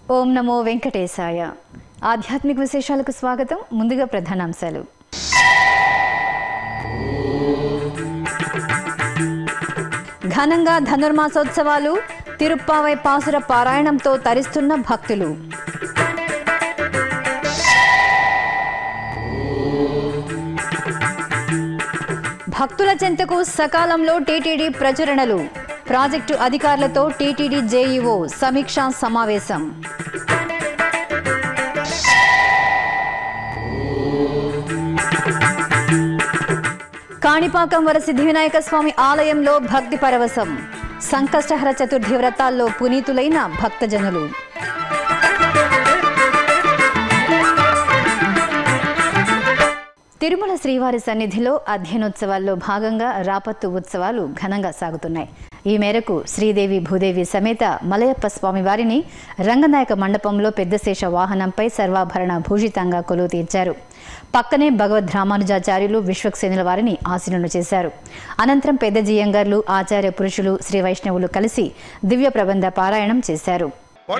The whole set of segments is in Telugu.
ఓం నమో వెంకటేశాయ. ఆధ్యాత్మిక విశేషాలకు స్వాగతం. ముందుగా ప్రధానాంశాలు. ఘనంగా ధనుర్మాసోత్సవాలు, తిరుప్పావై పాసుర పారాయణంతో తరిస్తున్న భక్తులు. భక్తుల చెంతకు సకాలంలో టీటీడీ ప్రచురణలు. ప్రాజెక్టు అధికారులతో టీటీడీ జేఈఓ సమీక్షా సమావేశం. కాణిపాకం వరసిద్ధి వినాయక స్వామి ఆలయంలో భక్తి పరవశం. సంకష్టహర చతుర్థి వ్రతాల్లో పునీతులైన భక్తజనులు. తిరుమల శ్రీవారి సన్నిధిలో అధ్యయనోత్సవాల్లో భాగంగా రాపత్తు ఉత్సవాలు ఘనంగా సాగుతున్నాయి. ఈ మేరకు శ్రీదేవి భూదేవి సమేత మలయప్ప స్వామి వారిని రంగనాయక మండపంలో పెద్దశేష వాహనంపై సర్వాభరణ భూషితంగా కొలువు తీర్చారు. పక్కనే భగవద్ రామానుజాచార్యులు విశ్వక్సేనుల వారిని ఆశీనులు చేశారు. అనంతరం పెద్ద జియంగర్లు, ఆచార్య పురుషులు, శ్రీ వైష్ణవులు కలిసి దివ్య ప్రబంధ పారాయణం చేశారు.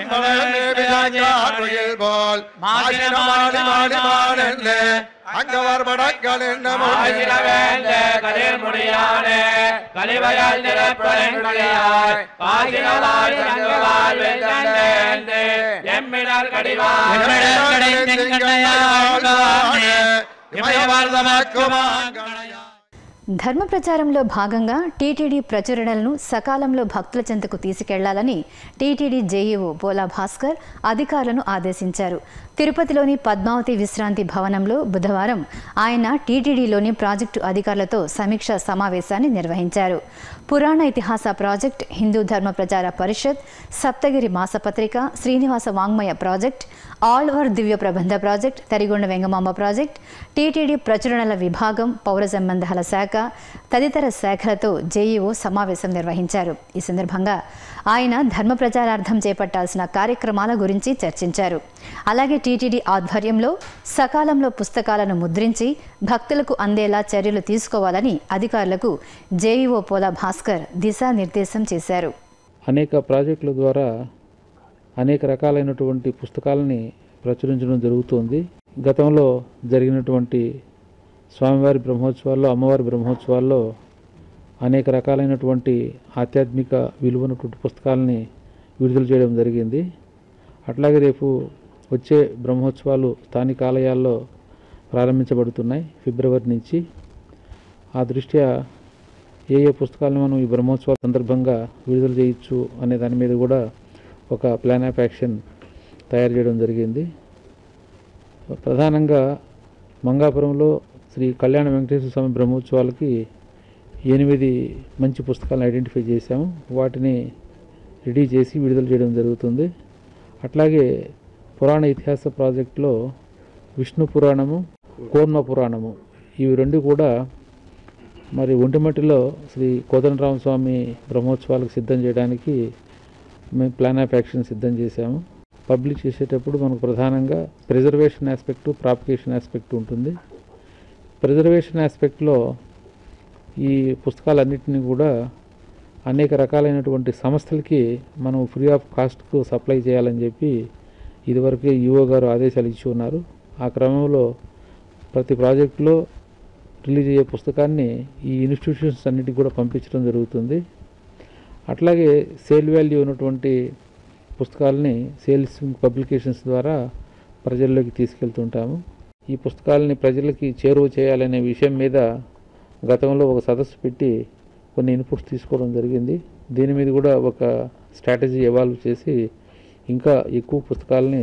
ధర్మ ప్రచారంలో భాగంగా టీటీడీ ప్రచురణలను సకాలంలో భక్తుల చెంతకు తీసుకెళ్లాలని టీటీడీ జేఈఓ పోలా భాస్కర్ అధికారులను ఆదేశించారు. తిరుపతిలోని పద్మావతి విశ్రాంతి భవనంలో బుధవారం ఆయన టీటీడీలోని ప్రాజెక్టు అధికారులతో సమీక్షా సమావేశాన్ని నిర్వహించారు. పురాణ ఇతిహాస ప్రాజెక్ట్, హిందూ ధర్మ ప్రచార పరిషత్, సప్తగిరి మాసపత్రిక, Srinivasa Vangmaya project, Alwar Divya Prabandha project, Tarigonda Vengamamba project, TTD ప్రచురణల విభాగం, పౌర సంబంధాల శాఖ తదితర శాఖలతో జేఈఓ సమావేశం నిర్వహించారు. ఈ సందర్భంగా ఆయన ధర్మ ప్రచారార్థం చేపట్టాల్సిన కార్యక్రమాల గురించి చర్చించారు. అలాగే టీటీడీ ఆధ్వర్యంలో సకాలంలో పుస్తకాలను ముద్రించి భక్తులకు అందేలా చర్యలు తీసుకోవాలని అధికారులకు జేఈఓ పోలా భాస్కర్ దిశానిర్దేశం చేశారు. అనేక ప్రాజెక్టుల ద్వారా అనేక రకాలైనటువంటి పుస్తకాలని ప్రచురించడం జరుగుతోంది. గతంలో జరిగినటువంటి స్వామివారి బ్రహ్మోత్సవాల్లో, అమ్మవారి బ్రహ్మోత్సవాల్లో అనేక రకాలైనటువంటి ఆధ్యాత్మిక విలువైనటువంటి పుస్తకాలని విడుదల చేయడం జరిగింది. అట్లాగే రేపు వచ్చే బ్రహ్మోత్సవాలు స్థానిక ఆలయాల్లో ప్రారంభించబడుతున్నాయి ఫిబ్రవరి నుంచి. ఆ దృష్ట్యా ఏ పుస్తకాలను మనం ఈ బ్రహ్మోత్సవాల సందర్భంగా విడుదల చేయొచ్చు అనే దాని మీద కూడా ఒక ప్లాన్ ఆఫ్ యాక్షన్ తయారు చేయడం జరిగింది. ప్రధానంగా మంగాపురంలో శ్రీ కళ్యాణ వెంకటేశ్వర స్వామి బ్రహ్మోత్సవాలకి 8 మంచి పుస్తకాలను ఐడెంటిఫై చేశాము. వాటిని రెడీ చేసి విడుదల చేయడం జరుగుతుంది. అట్లాగే పురాణ ఇతిహాస ప్రాజెక్టులో విష్ణు పురాణము, కూర్మ పురాణము ఇవి రెండు కూడా మరి ఒంటిమట్టిలో శ్రీ కోదండరామస్వామి బ్రహ్మోత్సవాలకు సిద్ధం చేయడానికి మేము ప్లాన్ ఆఫ్ యాక్షన్ సిద్ధం చేశాము. పబ్లిష్ చేసేటప్పుడు మనకు ప్రధానంగా ప్రిజర్వేషన్ ఆస్పెక్టు, ప్రాపగేషన్ ఆస్పెక్ట్ ఉంటుంది. ప్రిజర్వేషన్ ఆస్పెక్ట్లో ఈ పుస్తకాలన్నింటినీ కూడా అనేక రకాలైనటువంటి సంస్థలకి మనం ఫ్రీ ఆఫ్ కాస్ట్కు సప్లై చేయాలని చెప్పి ఇదివరకే ఈఓ గారు ఆదేశాలు ఇచ్చి ఉన్నారు. ఆ క్రమంలో ప్రతి ప్రాజెక్టులో రిలీజ్ అయ్యే పుస్తకాన్ని ఈ ఇన్స్టిట్యూషన్స్ అన్నిటికీ కూడా పంపించడం జరుగుతుంది. అట్లాగే సేల్ వాల్యూ ఉన్నటువంటి పుస్తకాలని సేల్స్ పబ్లికేషన్స్ ద్వారా ప్రజల్లోకి తీసుకెళ్తుంటాము. ఈ పుస్తకాలని ప్రజలకి చేరువ చేయాలనే విషయం మీద గతంలో ఒక సదస్సు పెట్టి కొన్ని ఇన్పుట్స్ తీసుకోవడం జరిగింది. దీని మీద కూడా ఒక స్ట్రాటజీ ఎవాల్వ్ చేసి ఇంకా ఎక్కువ పుస్తకాలని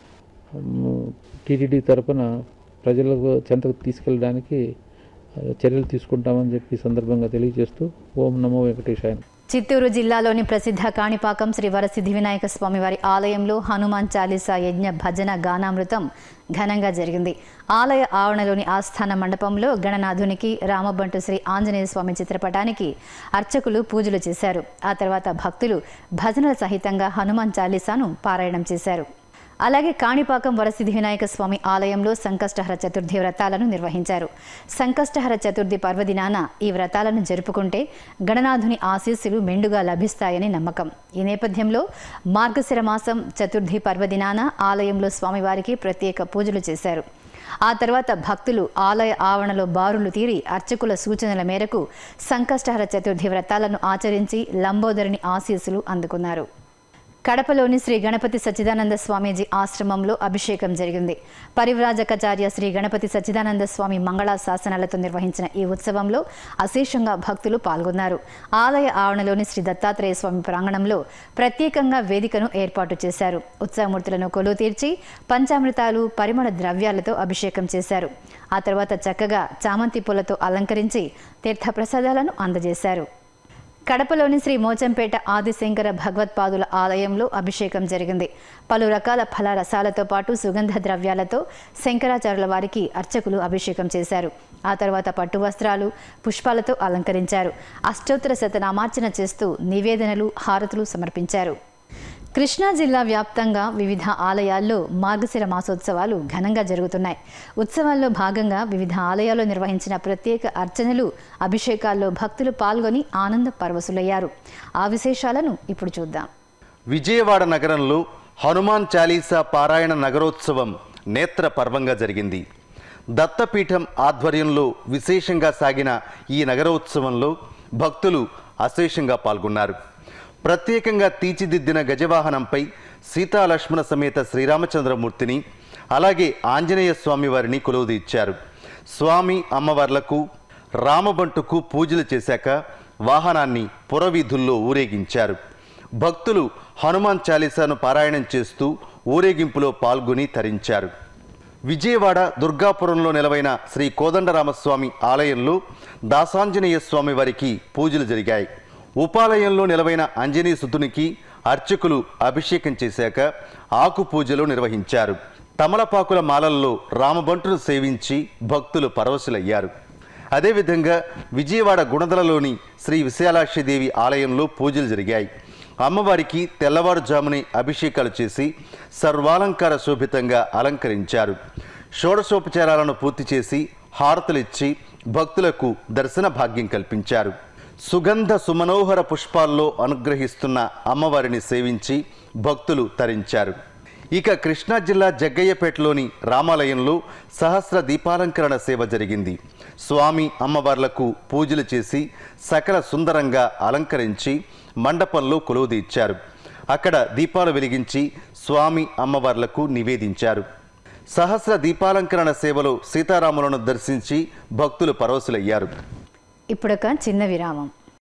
టీటీడీ తరపున ప్రజలకు చెంతకు తీసుకెళ్ళడానికి చర్యలు తీసుకుంటామని చెప్పి సందర్భంగా తెలియజేస్తూ ఓం నమో వెంకటేశాయ. చిత్తూరు జిల్లాలోని ప్రసిద్ధ కాణిపాకం శ్రీ వరసిద్ధి వినాయక స్వామివారి ఆలయంలో హనుమాన్ చాలీసా యజ్ఞ భజన గానామృతం ఘనంగా జరిగింది. ఆలయ ఆవరణలోని ఆస్థాన మండపంలో గణనాథునికి, రామబంటు శ్రీ ఆంజనేయ స్వామి చిత్రపటానికి అర్చకులు పూజలు చేశారు. ఆ తర్వాత భక్తులు భజనల సహితంగా హనుమాన్ చాలీసాను పారాయణం చేశారు. అలాగే కాణిపాకం వరసిద్ధి వినాయక స్వామి ఆలయంలో సంకష్టహర చతుర్థి వ్రతాలను నిర్వహించారు. సంకష్టహర చతుర్థి పర్వదినాన ఈ వ్రతాలను జరుపుకుంటే గణనాథుని ఆశీస్సులు మెండుగా లభిస్తాయని నమ్మకం. ఈ నేపథ్యంలో మార్గశిర మాసం చతుర్థి పర్వదినాన ఆలయంలో స్వామివారికి ప్రత్యేక పూజలు చేశారు. ఆ తర్వాత భక్తులు ఆలయ ఆవరణలో బారులు తీరి అర్చకుల సూచనల మేరకు సంకష్టహర చతుర్థి వ్రతాలను ఆచరించి లంబోదరుని ఆశీస్సులు అందుకున్నారు. కడపలోని శ్రీ గణపతి సచ్చిదానంద స్వామీజీ ఆశ్రమంలో అభిషేకం జరిగింది. పరివ్రాజకాచార్య శ్రీ గణపతి సచ్చిదానంద స్వామి మంగళ శాసనాలతో నిర్వహించిన ఈ ఉత్సవంలో అశేషంగా భక్తులు పాల్గొన్నారు. ఆలయ ఆవరణలోని శ్రీ దత్తాత్రేయ స్వామి ప్రాంగణంలో ప్రత్యేకంగా వేదికను ఏర్పాటు చేశారు. ఉత్సవమూర్తులను కొలువు తీర్చి పంచామృతాలు, పరిమళ ద్రవ్యాలతో అభిషేకం చేశారు. ఆ తర్వాత చక్కగా చామంతి పూలతో అలంకరించి తీర్థప్రసాదాలను అందజేశారు. కడపలోని శ్రీ మోచంపేట ఆదిశంకర భగవత్పాదుల ఆలయంలో అభిషేకం జరిగింది. పలు రకాల ఫలరసాలతో పాటు సుగంధ ద్రవ్యాలతో శంకరాచార్యుల వారికి అర్చకులు అభిషేకం చేశారు. ఆ తర్వాత పట్టు వస్త్రాలు, పుష్పాలతో అలంకరించారు. అష్టోత్తర శతనామార్చన చేస్తూ నివేదనలు, హారతులు సమర్పించారు. కృష్ణా జిల్లా వ్యాప్తంగా వివిధ ఆలయాల్లో మార్గశిర మాసోత్సవాలు ఘనంగా జరుగుతున్నాయి. ఉత్సవాల్లో భాగంగా వివిధ ఆలయాల్లో నిర్వహించిన ప్రత్యేక అర్చనలు, అభిషేకాల్లో భక్తులు పాల్గొని ఆనంద పరవశులయ్యారు. ఆ విశేషాలను ఇప్పుడు చూద్దాం. విజయవాడ నగరంలో హనుమాన్ చాలీసా పారాయణ నగరోత్సవం నేత్ర పర్వంగా జరిగింది. దత్తపీఠం ఆధ్వర్యంలో విశేషంగా సాగిన ఈ నగరోత్సవంలో భక్తులు అశేషంగా పాల్గొన్నారు. ప్రత్యేకంగా తీర్చిదిద్దిన గజవాహనంపై సీతాలక్ష్మణ సమేత శ్రీరామచంద్రమూర్తిని, అలాగే ఆంజనేయ స్వామి వారిని కొలువుదీర్చారు. స్వామి అమ్మవార్లకు, రామబంటుకు పూజలు చేశాక వాహనాన్ని పురవీధుల్లో ఊరేగించారు. భక్తులు హనుమాన్ చాలీసాను పారాయణం చేస్తూ ఊరేగింపులో పాల్గొని తరించారు. విజయవాడ దుర్గాపురంలో నెలవైన శ్రీ కోదండరామస్వామి ఆలయంలో దాసాంజనేయ స్వామి వారికి పూజలు జరిగాయి. ఉపాలయంలో నెలవైన ఆంజనేయ సుతునికి అర్చకులు అభిషేకం చేశాక ఆకు పూజలు నిర్వహించారు. తమలపాకుల మాలల్లో రామబంటును సేవించి భక్తులు పరవశులయ్యారు. అదేవిధంగా విజయవాడ గుణదలలోని శ్రీ విశాలాక్షిదేవి ఆలయంలో పూజలు జరిగాయి. అమ్మవారికి తెల్లవారుజామునే అభిషేకాలు చేసి సర్వాలంకార శోభితంగా అలంకరించారు. షోడశోపచారాలను పూర్తి చేసి హారతులిచ్చి భక్తులకు దర్శన భాగ్యం కల్పించారు. సుగంధ సుమనోహర పుష్పాల్లో అనుగ్రహిస్తున్న అమ్మవారిని సేవించి భక్తులు తరించారు. ఇక కృష్ణా జిల్లా జగ్గయ్యపేటలోని రామాలయంలో సహస్ర దీపాలంకరణ సేవ జరిగింది. స్వామి అమ్మవార్లకు పూజలు చేసి సకల సుందరంగా అలంకరించి మండపంలో కొలువుదీర్చారు. అక్కడ దీపాలు వెలిగించి స్వామి అమ్మవార్లకు నివేదించారు. సహస్ర దీపాలంకరణ సేవలో సీతారాములను దర్శించి భక్తులు పరవశులయ్యారు. ఇప్పుడొక చిన్న విరామం.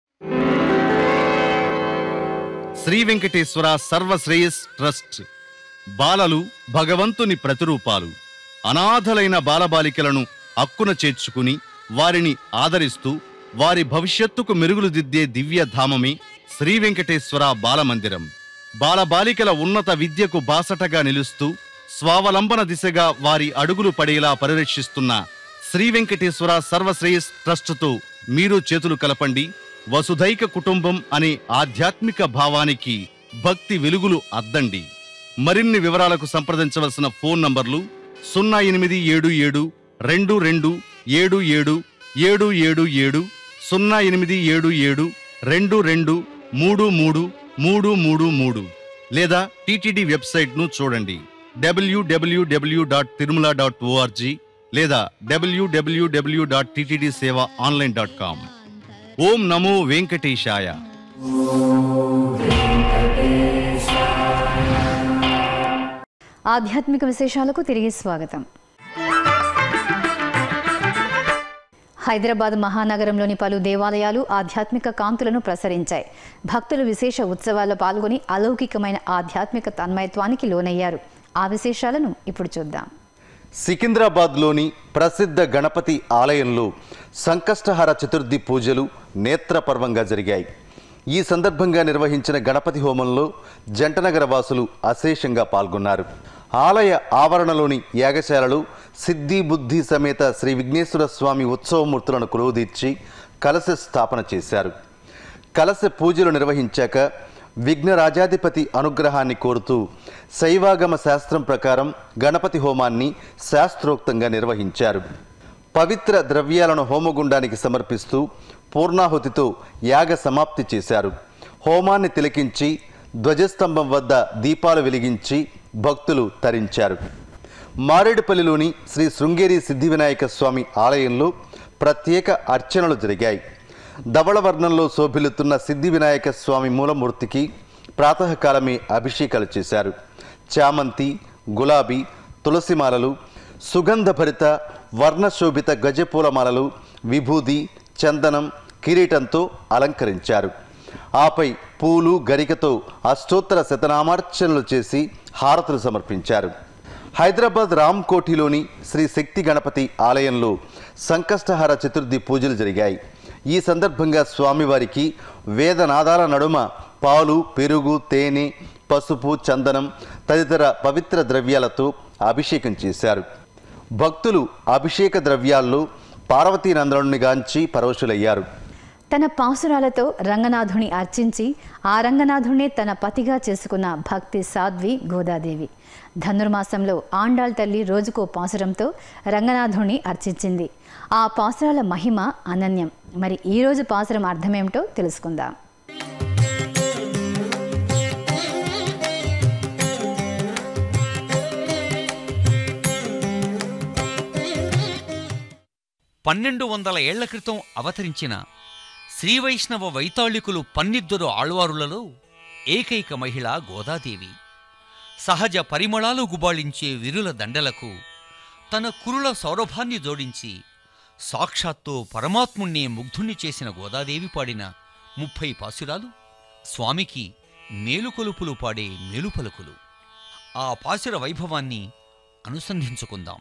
శ్రీ వెంకటేశ్వర సర్వశ్రేయస్ ట్రస్ట్ బాలలు భగవంతుని ప్రతిరూపాలు. అనాథలైన బాలబాలికలను అక్కున చేర్చుకుని వారిని ఆదరిస్తూ వారి భవిష్యత్తుకు మెరుగులు దిద్దే దివ్యధామమే శ్రీ వెంకటేశ్వర బాలమందిరం. బాలబాలికల ఉన్నత విద్యకు బాసటగా నిలుస్తూ స్వావలంబన దిశగా వారి అడుగులు పడేలా పరిరక్షిస్తున్న శ్రీ వెంకటేశ్వర సర్వశ్రేయస్ ట్రస్టుతో మీరు చేతులు కలపండి. వసుధైక కుటుంబం అనే ఆధ్యాత్మిక భావానికి భక్తి వెలుగులు అద్దండి. మరిన్ని వివరాలకు సంప్రదించవలసిన ఫోన్ నంబర్లు 0877 22 77 777, 0877 22 33 333 లేదా టీటీడీ వెబ్సైట్ను చూడండి www.tirumala.org లేదా www.ttdsevaonline.com. ఓం నమో వెంకటేశాయ. ఆధ్యాత్మిక విశేషాలకు తిరిగి స్వాగతం. హైదరాబాద్ మహానగరంలోని పలు దేవాలయాలు ఆధ్యాత్మిక కాంతులను ప్రసరించాయి. భక్తులు విశేష ఉత్సవాల్లో పాల్గొని అలౌకికమైన ఆధ్యాత్మిక తన్మయత్వానికి లోనయ్యారు. ఆ విశేషాలను ఇప్పుడు చూద్దాం. సికింద్రాబాద్లోని ప్రసిద్ధ గణపతి ఆలయంలో సంకష్టహర చతుర్థి పూజలు నేత్రపర్వంగా జరిగాయి. ఈ సందర్భంగా నిర్వహించిన గణపతి హోమంలో జంటనగర వాసులు అశేషంగా పాల్గొన్నారు. ఆలయ ఆవరణలోని యాగశాలలో సిద్ధి బుద్ధి సమేత శ్రీ విఘ్నేశ్వర స్వామి ఉత్సవమూర్తులను కొలువుదీర్చి కలశ స్థాపన చేశారు. కలశ పూజలు నిర్వహించాక విఘ్నరాజాధిపతి అనుగ్రహాన్ని కోరుతూ శైవాగమ శాస్త్రం ప్రకారం గణపతి హోమాన్ని శాస్త్రోక్తంగా నిర్వహించారు. పవిత్ర ద్రవ్యాలను హోమగుండానికి సమర్పిస్తూ పూర్ణాహుతితో యాగ సమాప్తి చేశారు. హోమాన్ని తిలకించి ధ్వజస్తంభం వద్ద దీపాలు వెలిగించి భక్తులు తరించారు. మారేడుపల్లిలోని శ్రీ శృంగేరి సిద్ధివినాయక స్వామి ఆలయంలో ప్రత్యేక అర్చనలు జరిగాయి. ధవళవర్ణంలో శోభిల్లుతున్న సిద్ధివినాయక స్వామి మూలమూర్తికి ప్రాతకాలమే అభిషేకాలు చేశారు. చామంతి, గులాబీ, తులసిమాలలు, సుగంధభరిత వర్ణశోభిత గజపూలమాలలు, విభూది, చందనం, కిరీటంతో అలంకరించారు. ఆపై పూలు, గరికతో అష్టోత్తర శతనామార్చనలు చేసి హారతులు సమర్పించారు. హైదరాబాద్ రామ్కోటిలోని శ్రీ శక్తి గణపతి ఆలయంలో సంకష్టహార చతుర్థి పూజలు జరిగాయి. ఈ సందర్భంగా స్వామివారికి వేదనాదాల నడుమ పాలు, పెరుగు, తేనె, పసుపు, చందనం తదితర పవిత్ర ద్రవ్యాలతో అభిషేకం చేశారు. భక్తులు అభిషేక ద్రవ్యాల్లో పార్వతీనందనుని గాంచి పరవశులయ్యారు. తన పాసురాలతో రంగనాథుని అర్చించి ఆ రంగనాథుణ్ణి తన పతిగా చేసుకున్న భక్తి సాధ్వి గోదాదేవి. ధనుర్మాసంలో ఆండాళ్ తల్లి రోజుకో పాసురంతో రంగనాథుణ్ణి అర్చించింది. ఆ పాసురాల మహిమ అనన్యం. మరి ఈరోజు పాసురం అర్థమేమిటో తెలుసుకుందాం. పన్నెండు 1200 ఏళ్ల క్రితం అవతరించిన శ్రీవైష్ణవ వైతాళికులు 12 ఆళ్వారులలో ఏకైక మహిళ గోదాదేవి. సహజ పరిమళాలు గుబాళించే విరుల దండలకు తన కురుల సౌరభాన్ని జోడించి సాక్షాత్తు పరమాత్ముణ్ణి ముగ్ధుణ్ణి చేసిన గోదాదేవి పాడిన 30 పాసురాలు స్వామికి మేలుకొలుపులు పాడే మేలుపలుకులు. ఆ పాసుర వైభవాన్ని అనుసంధించుకుందాం.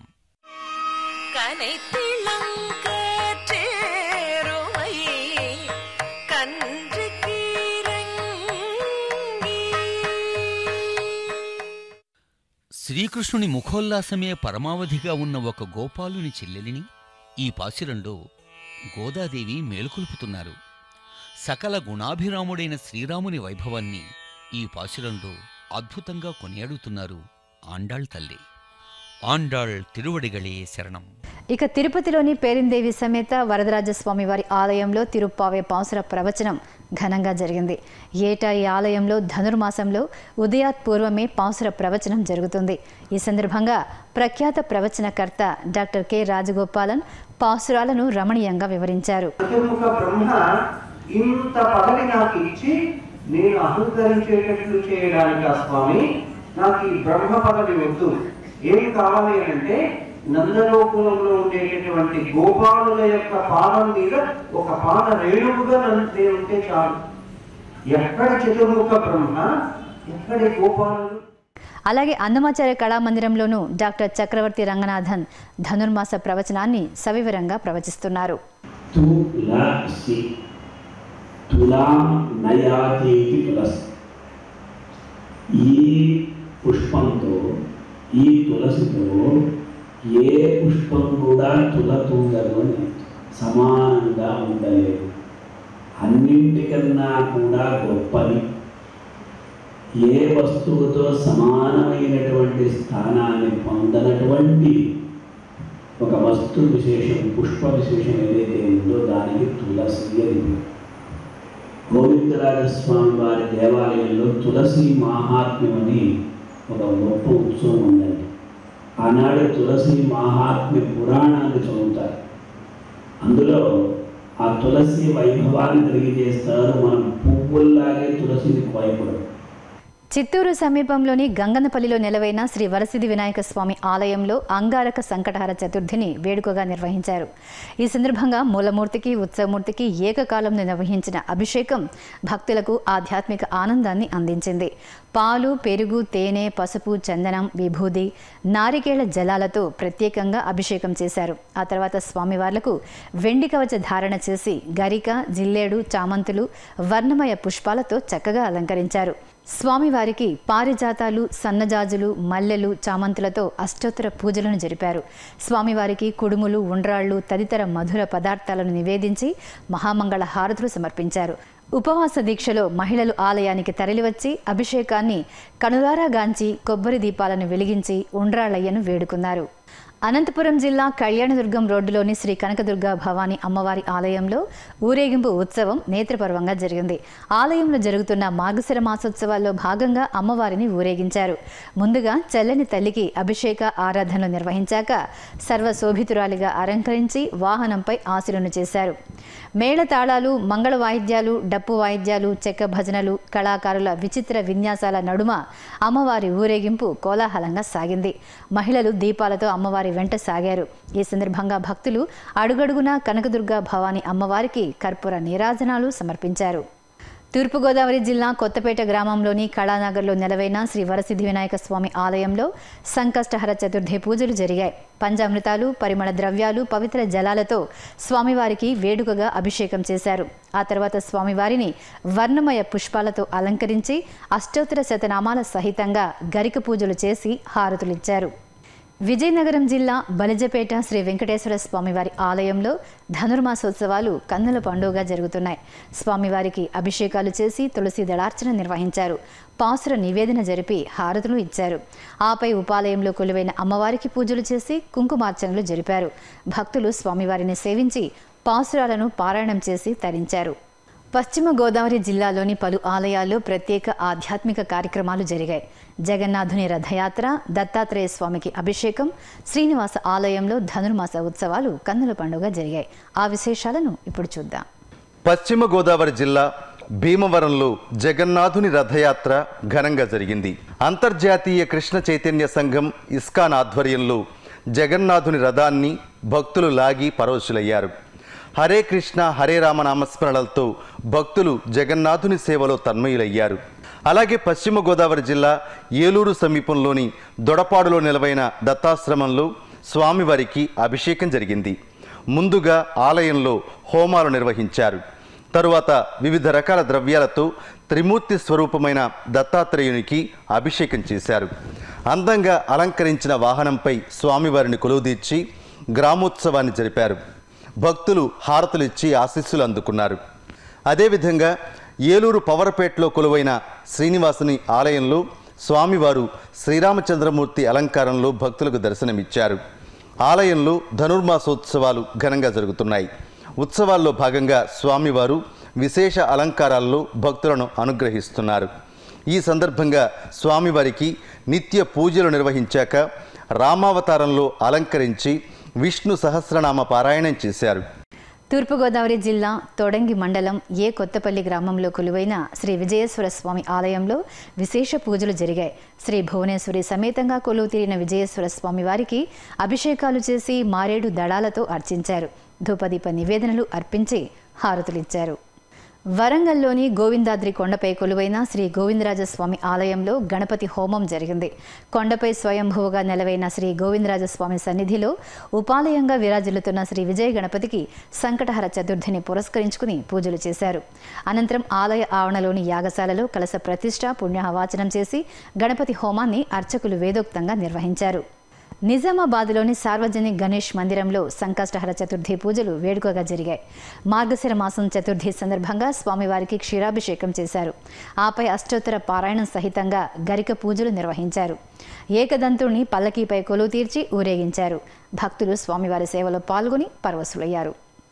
శ్రీకృష్ణుని ముఖోల్లాసమే పరమావధిగా ఉన్న ఒక గోపాలుని చెల్లెలిని ఈ పాసురంలో గోదాదేవి మేలుకొల్పుతున్నారు. సకల గుణాభిరాముడైన శ్రీరాముని వైభవాన్ని ఈ పాసురంలో అద్భుతంగా కొనియాడుతున్నారు ఆండాళ్ తల్లి. ఆండాళ్ తిరువడిగళే శరణం. ఇక తిరుపతిలోని పేరిందేవి సమేత వరదరాజస్వామి వారి ఆలయంలో తిరుప్పావే పాసుర ప్రవచనం ఘనంగా జరిగింది. ఏటా ఈ ఆలయంలో ధనుర్మాసంలో ఉదయాత్ పూర్వమే పాసుర ప్రవచనం జరుగుతుంది. ఈ సందర్భంగా ప్రఖ్యాత ప్రవచనకర్త డాక్టర్ కె రాజగోపాలన్ పాసురాలను రమణీయంగా వివరించారు. ఇంత పదవి నాకు ఇచ్చి నేను అహంకరించేటట్లు చేయడానికి ఆ స్వామి నాకు ఈ బ్రహ్మ పదవి వద్దు, ఏమి కావాలి అంటే నందలోకంలో ఉండేటటువంటి గోపాలుల యొక్క పాదం మీద ఒక పాద రేణువుగా నేనుంటే చాలు. ఎక్కడ చతుర్ముఖ బ్రహ్మ, ఎక్కడ గోపాలులు. అలాగే అన్నమాచార్య కళామందిరంలోనూ డాక్టర్ చక్రవర్తి రంగనాథన్ ధనుర్మాస ప్రవచనాన్ని సవివరంగా ప్రవచిస్తున్నారు. ఈ పుష్పంతో, ఈ తులసితో ఏ పుష్పం కూడా తులతూగదు అని సమానంగా ఉండలేదు. అన్నింటికన్నా కూడా గొప్పది. ఏ వస్తువుతో సమానమైనటువంటి స్థానాన్ని పొందనటువంటి ఒక వస్తు విశేషం, పుష్ప విశేషం ఏదైతే ఉందో దానికి తులసి అని. గోవిందరాజస్వామి వారి దేవాలయంలో తులసి మహాత్మ్యం అని ఒక గొప్ప ఉత్సవం ఉందండి. ఆనాడు తులసి మహాత్మ్య పురాణాన్ని చదువుతారు. అందులో ఆ తులసి వైభవాన్ని తెలియజేస్తారు. మనం పువ్వుల్లాగే తులసిని కోయకూడదు. చిత్తూరు సమీపంలోని గంగన్నపల్లిలో నెలవైన శ్రీ వరసిద్ధి వినాయక స్వామి ఆలయంలో అంగారక సంకటహార చతుర్థిని వేడుకగా నిర్వహించారు. ఈ సందర్భంగా మూలమూర్తికి, ఉత్సవమూర్తికి ఏకకాలంలో నిర్వహించిన అభిషేకం భక్తులకు ఆధ్యాత్మిక ఆనందాన్ని అందించింది. పాలు, పెరుగు, తేనె, పసుపు, చందనం, విభూది, నారికేళ జలాలతో ప్రత్యేకంగా అభిషేకం చేశారు. ఆ తర్వాత స్వామివార్లకు వెండి కవచ ధారణ చేసి గరిక, జిల్లేడు, చామంతులు, వర్ణమయ పుష్పాలతో చక్కగా అలంకరించారు. స్వామివారికి పారిజాతాలు, సన్నజాజులు, మల్లెలు, చామంతులతో అష్టోత్తర పూజలను జరిపారు. స్వామివారికి కుడుములు, ఉండ్రాళ్లు తదితర మధుర పదార్థాలను నివేదించి మహామంగళ హారతులు సమర్పించారు. ఉపవాస దీక్షలో మహిళలు ఆలయానికి తరలివచ్చి అభిషేకాన్ని కనులారా గాంచి కొబ్బరి దీపాలను వెలిగించి ఉండ్రాళ్ళయ్యను వేడుకున్నారు. అనంతపురం జిల్లా కళ్యాణదుర్గం రోడ్డులోని శ్రీ కనకదుర్గ భవానీ అమ్మవారి ఆలయంలో ఊరేగింపు ఉత్సవం నేత్రపర్వంగా జరిగింది. ఆలయంలో జరుగుతున్న మార్గశిర మాసోత్సవాల్లో భాగంగా అమ్మవారిని ఊరేగించారు. ముందుగా చల్లని తల్లికి అభిషేక ఆరాధనలు నిర్వహించాక సర్వశోభితురాలిగా అలంకరించి వాహనంపై ఆశీనులు చేశారు. మేళతాళాలు, మంగళ వాయిద్యాలు, డప్పు వాయిద్యాలు, చెక్క భజనలు, కళాకారుల విచిత్ర విన్యాసాల నడుమ అమ్మవారి ఊరేగింపు కోలాహలంగా సాగింది. మహిళలు దీపాలతో అమ్మవారి వెంట సాగారు. ఈ సందర్భంగా భక్తులు అడుగడుగునా కనకదుర్గ భవానీ అమ్మవారికి కర్పూర నీరాజనాలు సమర్పించారు. తూర్పుగోదావరి జిల్లా కొత్తపేట గ్రామంలోని కళానగర్లో నెలవైన శ్రీ వరసిద్ధి వినాయక స్వామి ఆలయంలో సంకష్టహర చతుర్థి పూజలు జరిగాయి. పంచామృతాలు, పరిమళ ద్రవ్యాలు, పవిత్ర జలాలతో స్వామివారికి వేడుకగా అభిషేకం చేశారు. ఆ తర్వాత స్వామివారిని వర్ణమయ పుష్పాలతో అలంకరించి అష్టోత్తర శతనామాల సహితంగా గరిక పూజలు చేసి హారతులిచ్చారు. విజయనగరం జిల్లా బలిజపేట శ్రీ వెంకటేశ్వర స్వామివారి ఆలయంలో ధనుర్మాసోత్సవాలు కన్నుల పండుగగా జరుగుతున్నాయి. స్వామివారికి అభిషేకాలు చేసి తులసి దళార్చన నిర్వహించారు. పాసుర నివేదన జరిపి హారతులు ఇచ్చారు. ఆపై ఉపాలయంలో కొలువైన అమ్మవారికి పూజలు చేసి కుంకుమార్చనలు జరిపారు. భక్తులు స్వామివారిని సేవించి పాసురాలను పారాయణం చేసి తరించారు. పశ్చిమ గోదావరి జిల్లాలోని పలు ఆలయాల్లో ప్రత్యేక ఆధ్యాత్మిక కార్యక్రమాలు జరిగాయి. జగన్నాథుని రథయాత్ర, దత్తాత్రేయ స్వామికి అభిషేకం, శ్రీనివాస ఆలయంలో ధనుర్మాస ఉత్సవాలు కన్నుల పండుగ జరిగాయి. ఆ విశేషాలను ఇప్పుడు చూద్దాం. పశ్చిమ గోదావరి జిల్లా భీమవరంలో జగన్నాథుని రథయాత్ర ఘనంగా జరిగింది. అంతర్జాతీయ కృష్ణ చైతన్య సంఘం ఇస్కాన్ ఆధ్వర్యంలో జగన్నాథుని రథాన్ని భక్తులు లాగి పరవశులయ్యారు. హరే కృష్ణ హరే రామ నామస్మరణలతో భక్తులు జగన్నాథుని సేవలో తన్మయులయ్యారు. అలాగే పశ్చిమ గోదావరి జిల్లా ఏలూరు సమీపంలోని దొడపాడులో నిలవైన దత్తాశ్రమంలో స్వామివారికి అభిషేకం జరిగింది. ముందుగా ఆలయంలో హోమాలు నిర్వహించారు. తరువాత వివిధ రకాల ద్రవ్యాలతో త్రిమూర్తి స్వరూపమైన దత్తాత్రేయునికి అభిషేకం చేశారు. అందంగా అలంకరించిన వాహనంపై స్వామివారిని కొలువుదీర్చి గ్రామోత్సవాన్ని జరిపారు. భక్తులు హారతులిచ్చి ఆశీస్సులు అందుకున్నారు. అదేవిధంగా ఏలూరు పవర్పేటలో కొలువైన శ్రీనివాసుని ఆలయంలో స్వామివారు శ్రీరామచంద్రమూర్తి అలంకారంలో భక్తులకు దర్శనమిచ్చారు. ఆలయంలో ధనుర్మాసోత్సవాలు ఘనంగా జరుగుతున్నాయి. ఉత్సవాల్లో భాగంగా స్వామివారు విశేష అలంకారాల్లో భక్తులను అనుగ్రహిస్తున్నారు. ఈ సందర్భంగా స్వామివారికి నిత్య పూజలు నిర్వహించాక రామావతారంలో అలంకరించి విష్ణు సహస్రనామ పారాయణం చేశారు. తూర్పుగోదావరి జిల్లా తొడంగి మండలం ఏ కొత్తపల్లి గ్రామంలో కొలువైన శ్రీ విజయేశ్వర స్వామి ఆలయంలో విశేష పూజలు జరిగాయి. శ్రీ భువనేశ్వరి సమేతంగా కొలువు తీరిన విజయేశ్వర స్వామి వారికి అభిషేకాలు చేసి మారేడు దళాలతో అర్చించారు. ధూపదీప నివేదనలు అర్పించి హారతులిచ్చారు. వరంగల్లోని గోవిందాద్రి కొండపై కొలువైన శ్రీ గోవిందరాజస్వామి ఆలయంలో గణపతి హోమం జరిగింది. కొండపై స్వయంభువుగా నెలవైన శ్రీ గోవిందరాజస్వామి సన్నిధిలో ఉపాలయంగా విరాజిల్లుతున్న శ్రీ విజయ గణపతికి సంకటహర చతుర్థిని పురస్కరించుకుని పూజలు చేశారు. అనంతరం ఆలయ ఆవరణలోని యాగశాలలో కలశ ప్రతిష్ఠ, పుణ్యహవాచనం చేసి గణపతి హోమాన్ని అర్చకులు వేదోక్తంగా నిర్వహించారు. నిజామాబాద్లోని సార్వజనిక్ గణేష్ మందిరంలో సంకష్టహర చతుర్థి పూజలు వేడుకగా జరిగాయి. మార్గశిర మాసం చతుర్థి సందర్భంగా స్వామివారికి క్షీరాభిషేకం చేశారు. ఆపై అష్టోత్తర పారాయణం సహితంగా గరిక పూజలు నిర్వహించారు. ఏకదంతుణ్ణి పల్లకీపై కొలువు తీర్చి ఊరేగించారు. భక్తులు స్వామివారి సేవలో పాల్గొని పరవశులయ్యారు.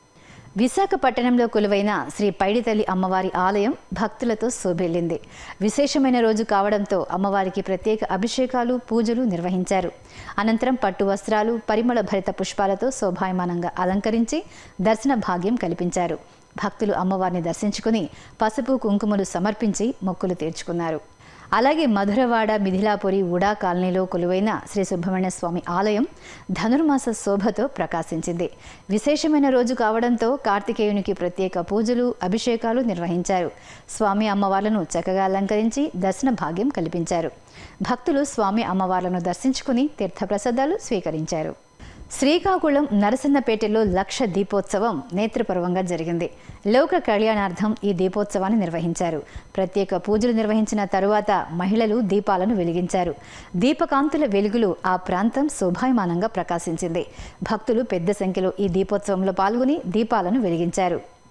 విశాఖపట్టణంలో కొలువైన శ్రీ పైడితల్లి అమ్మవారి ఆలయం భక్తులతో శోభిల్లింది. విశేషమైన రోజు కావడంతో అమ్మవారికి ప్రత్యేక అభిషేకాలు, పూజలు నిర్వహించారు. అనంతరం పట్టు వస్త్రాలు, పరిమళ భరిత పుష్పాలతో శోభాయమానంగా అలంకరించి దర్శన భాగ్యం కల్పించారు. భక్తులు అమ్మవారిని దర్శించుకుని పసుపు, కుంకుమలు సమర్పించి మొక్కులు తీర్చుకున్నారు. అలాగే మధురవాడ మిథిలాపురి ఉడా కాలనీలో కొలువైన శ్రీ సుబ్రహ్మణ్య స్వామి ఆలయం ధనుర్మాస శోభతో ప్రకాశించింది. విశేషమైన రోజు కావడంతో కార్తికేయునికి ప్రత్యేక పూజలు, అభిషేకాలు నిర్వహించారు. స్వామి అమ్మవార్లను చక్కగా అలంకరించి దర్శన భాగ్యం కల్పించారు. భక్తులు స్వామి అమ్మవార్లను దర్శించుకుని తీర్థప్రసాదాలు స్వీకరించారు. శ్రీకాకుళం నరసన్నపేటలో లక్ష దీపోత్సవం నేత్రపర్వంగా జరిగింది. లోక కళ్యాణార్థం ఈ దీపోత్సవాన్ని నిర్వహించారు. ప్రత్యేక పూజలు నిర్వహించిన తరువాత మహిళలు దీపాలను వెలిగించారు. దీపకాంతుల వెలుగులు ఆ ప్రాంతం శోభాయమానంగా ప్రకాశించింది. భక్తులు పెద్ద సంఖ్యలో ఈ దీపోత్సవంలో పాల్గొని దీపాలను వెలిగించారు.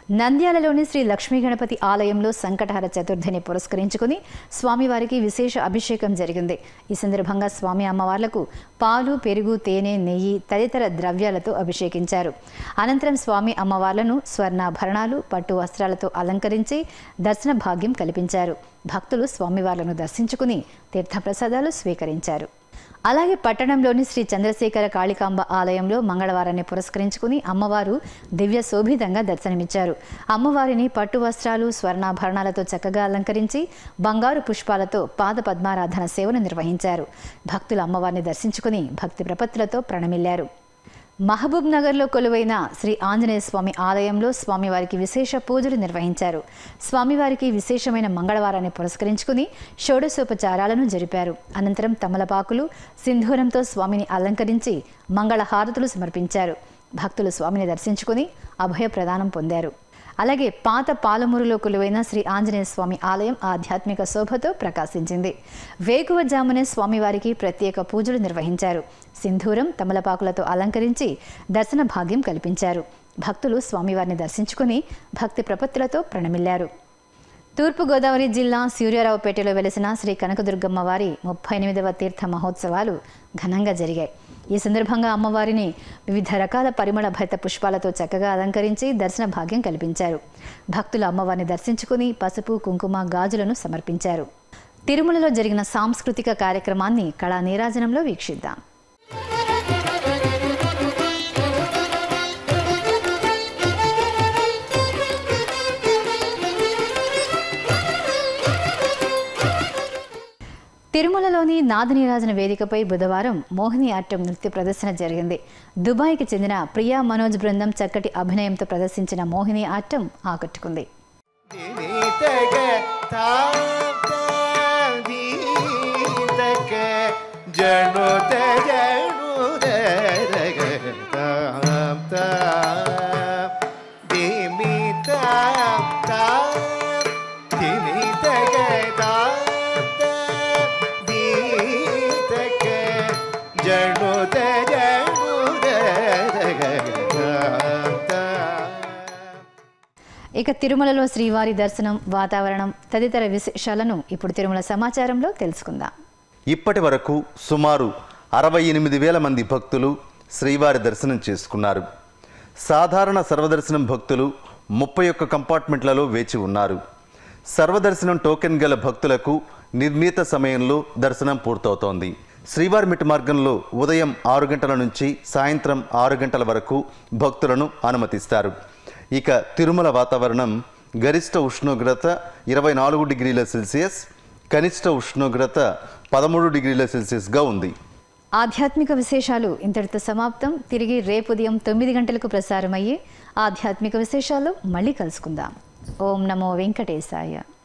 నంద్యాలలోని శ్రీ లక్ష్మీ గణపతి ఆలయంలో సంకటహర చతుర్థిని పురస్కరించుకుని స్వామివారికి విశేష అభిషేకం జరిగింది. ఈ సందర్భంగా స్వామి అమ్మవార్లకు పాలు, పెరుగు, తేనె, నెయ్యి తదితర ద్రవ్యాలతో అభిషేకించారు. అనంతరం స్వామి అమ్మవార్లను స్వర్ణాభరణాలు, పట్టు వస్త్రాలతో అలంకరించి దర్శన భాగ్యం కల్పించారు. భక్తులు స్వామివార్లను దర్శించుకుని తీర్థప్రసాదాలు స్వీకరించారు. అలాగే పట్టణంలోని శ్రీ చంద్రశేఖర కాళికాంబ ఆలయంలో మంగళవారాన్ని పురస్కరించుకుని అమ్మవారు దివ్య శోభితంగా దర్శనమిచ్చారు. అమ్మవారిని పట్టు వస్త్రాలు, స్వర్ణాభరణాలతో చక్కగా అలంకరించి బంగారు పుష్పాలతో పాద పద్మారాధన సేవను నిర్వహించారు. భక్తులు అమ్మవారిని దర్శించుకుని భక్తి ప్రపత్తులతో ప్రణమిల్లారు. మహబూబ్ నగర్లో కొలువైన శ్రీ ఆంజనేయ స్వామి ఆలయంలో స్వామివారికి విశేష పూజలు నిర్వహించారు. స్వామివారికి విశేషమైన మంగళవారాన్ని పురస్కరించుకుని షోడశోపచారాలను జరిపారు. అనంతరం తమలపాకులు, సింధూరంతో స్వామిని అలంకరించి మంగళహారతులు సమర్పించారు. భక్తులు స్వామిని దర్శించుకుని అభయ ప్రదానం పొందారు. అలాగే పాత పాలమూరులో కొలువైన శ్రీ ఆంజనేయ స్వామి ఆలయం ఆధ్యాత్మిక శోభతో ప్రకాశించింది. వేకువజామునే స్వామివారికి ప్రత్యేక పూజలు నిర్వహించారు. సింధూరం, తమలపాకులతో అలంకరించి దర్శన భాగ్యం కల్పించారు. భక్తులు స్వామివారిని దర్శించుకుని భక్తి ప్రపత్తులతో ప్రణమిల్లారు. తూర్పుగోదావరి జిల్లా సూర్యారావుపేటలో వెలిసిన శ్రీ కనకదుర్గమ్మ వారి 38వ తీర్థ మహోత్సవాలు ఘనంగా జరిగాయి. ఈ సందర్భంగా అమ్మవారిని వివిధ రకాల పరిమళ భరిత పుష్పాలతో చక్కగా అలంకరించి దర్శన భాగ్యం కల్పించారు. భక్తులు అమ్మవారిని దర్శించుకుని పసుపు, కుంకుమ, గాజులను సమర్పించారు. తిరుమలలో జరిగిన సాంస్కృతిక కార్యక్రమాన్ని కళా నీరాజనంలో వీక్షిద్దాం. తిరుమలలోని నాదనీరాజన వేదికపై బుధవారం మోహిని ఆట్టం నృత్య ప్రదర్శన జరిగింది. దుబాయ్కి చెందిన ప్రియా మనోజ్ బృందం చక్కటి అభినయంతో ప్రదర్శించిన మోహిని ఆట్టం ఆకట్టుకుంది. ఇక తిరుమలలో శ్రీవారి దర్శనం, వాతావరణం తదితర విశేషాలను ఇప్పుడు తిరుమల సమాచారంలో తెలుసుకుందాం. ఇప్పటి వరకు సుమారు 68,000 మంది భక్తులు శ్రీవారి దర్శనం చేసుకున్నారు. సాధారణ సర్వదర్శనం భక్తులు 31 కంపార్ట్మెంట్లలో వేచి ఉన్నారు. సర్వదర్శనం టోకెన్ గల భక్తులకు నిర్ణీత సమయంలో దర్శనం పూర్తవుతోంది. శ్రీవారి మిట్ట మార్గంలో ఉదయం 6 గంటల నుంచి సాయంత్రం 6 గంటల వరకు భక్తులను అనుమతిస్తారు. ఇక తిరుమల వాతావరణం గరిష్ట ఉష్ణోగ్రత 24 డిగ్రీల సెల్సియస్, కనిష్ట ఉష్ణోగ్రత 13 డిగ్రీల సెల్సియస్గా ఉంది. ఆధ్యాత్మిక విశేషాలు ఇంతటితో సమాప్తం. తిరిగి రేపు ఉదయం 9 గంటలకు ప్రసారమయ్యే ఆధ్యాత్మిక విశేషాలు మళ్ళీ కలుసుకుందాం. ఓం నమో వెంకటేశాయ.